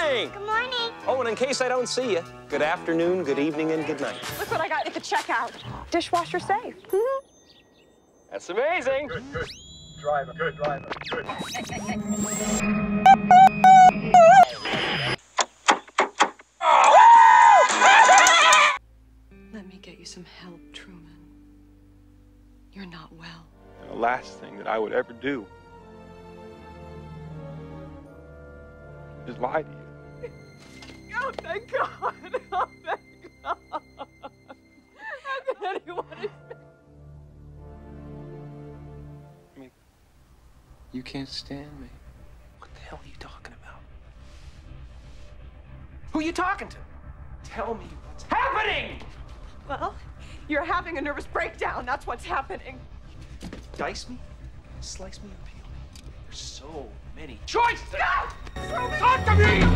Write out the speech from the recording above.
morning! Good morning. Oh, and in case I don't see you, good afternoon, good evening, and good night. Look what I got at the checkout. Dishwasher safe. That's amazing. Good driver, good driver, good. Let me get you some help, Truman. You're not well. And the last thing that I would ever do is lie to you. Oh, thank God. Oh, thank God. How could anyone expect? I mean, you can't stand me. What the hell are you talking about? Who are you talking to? Tell me what's happening! Well, you're having a nervous breakdown. That's what's happening. Dice me, slice me, and peel me. There's so many choices! No! Talk to me!